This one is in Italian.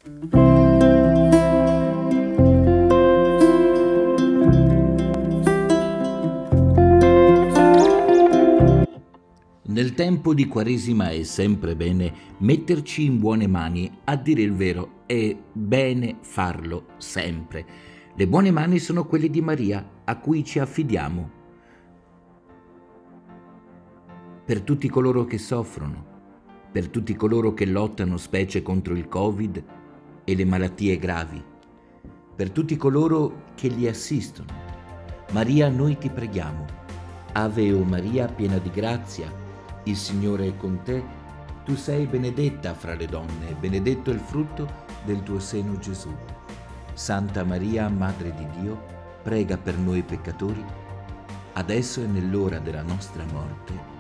Nel tempo di Quaresima è sempre bene metterci in buone mani, a dire il vero è bene farlo sempre. Le buone mani sono quelle di Maria, a cui ci affidiamo. Per tutti coloro che soffrono, per tutti coloro che lottano specie contro il Covid e le malattie gravi, per tutti coloro che li assistono. Maria, noi ti preghiamo. Ave o Maria, piena di grazia, il Signore è con te, tu sei benedetta fra le donne, e benedetto è il frutto del tuo seno Gesù. Santa Maria, Madre di Dio, prega per noi peccatori, adesso e nell'ora della nostra morte.